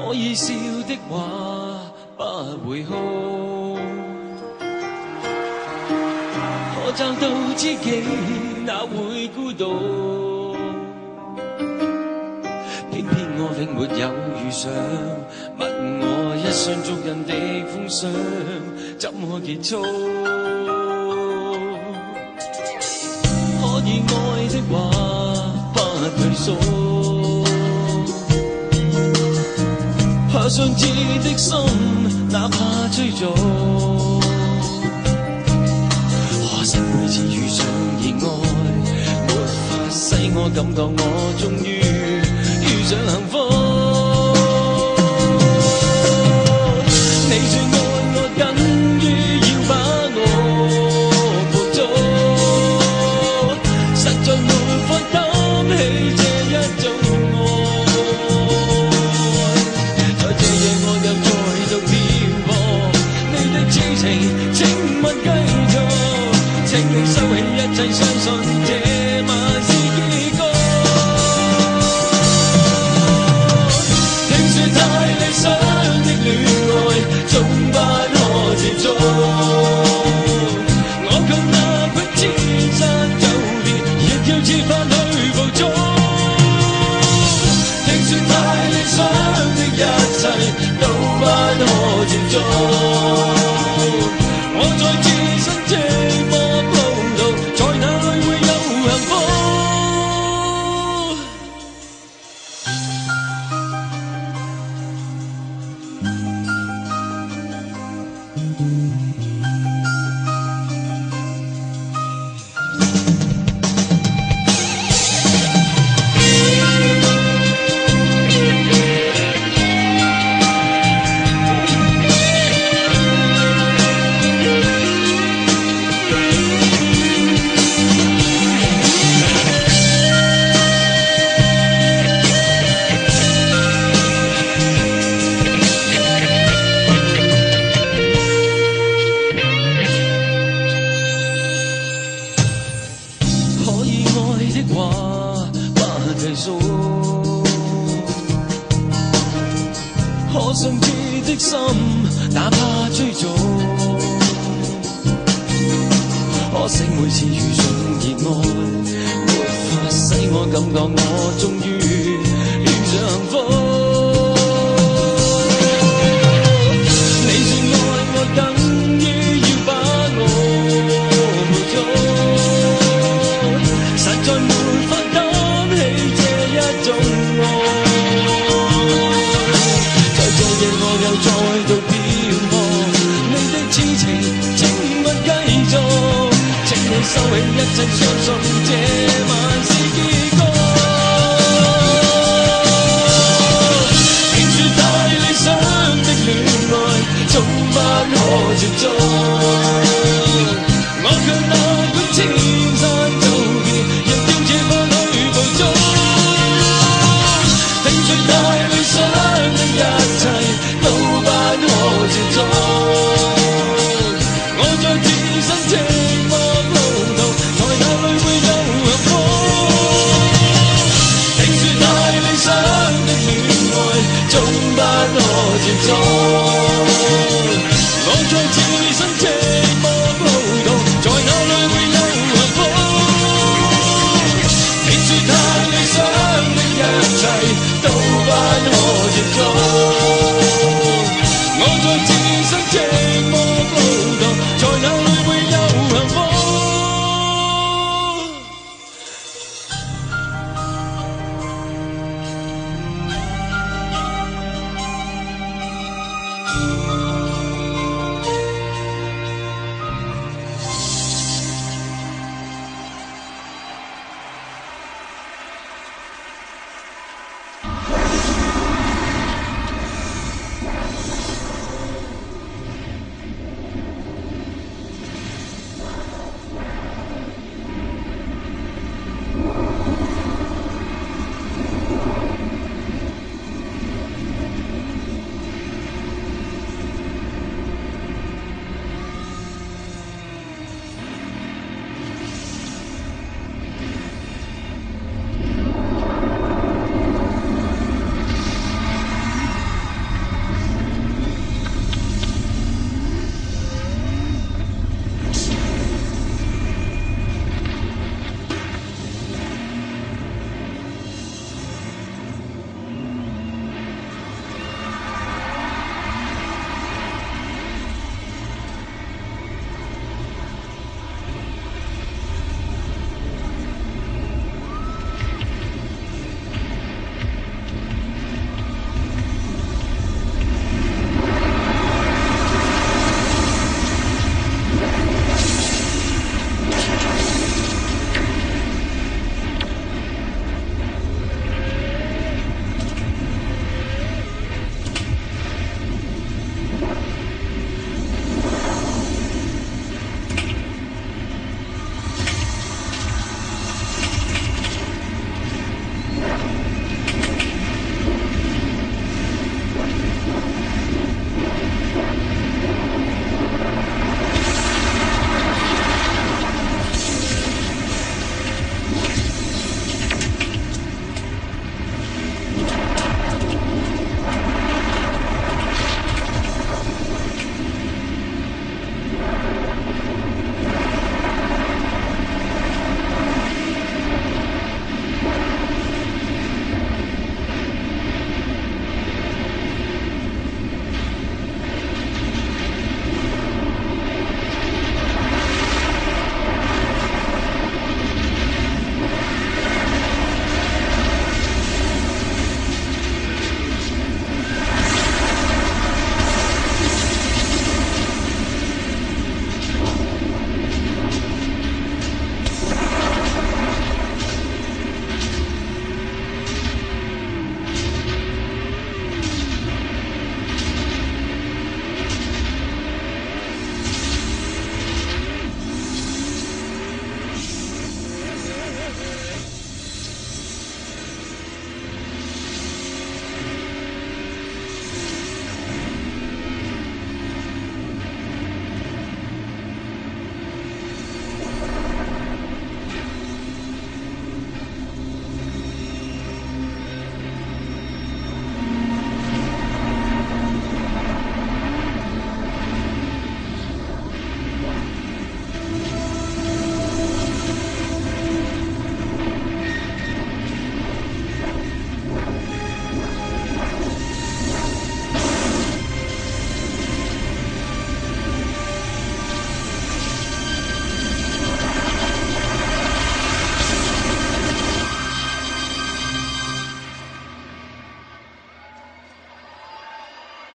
可以笑的话不會好，可找到知己哪會孤獨？偏偏我永沒有遇上，問我一雙足印的風霜怎麼結束？可以愛的話不退縮，可相知的心哪怕追逐，可惜每次遇上熱愛，沒法使我感覺我終於遇上幸福。你說愛我等於要把我捕捉，實在沒法擔起這一種愛。在這夜我又再度漂泊，你的痴情請勿繼續，請你收起一切，相信這晚是結局。聽說太理想的戀愛總不可接觸，我卻哪管千山走遍，亦要設法去捕捉。聽說太理想的一切都不可接觸，我在自身這麼葡萄，在哪裏會有幸福？可以愛的話不退縮，可相知的心哪怕追逐，可惜每次遇上熱愛，沒法使我感覺我終於遇上幸福。你說愛我等於要把我捕捉，實在沒法擔起這一種愛。在這夜我又再度漂泊，你的痴情請勿繼續，請你收起一切，相信這晚是結局。聽說太理想的戀愛總不可接觸，我卻哪管千山走遍，亦要設法去捕捉。聽說太理想的一切都不可接觸，我在自身寂寞葡萄，在哪裏會有幸福？聽說太理想的戀愛總不可接觸，我在自身寂寞葡萄，在哪裏會有幸福？聽說太理想的一切都不可接觸。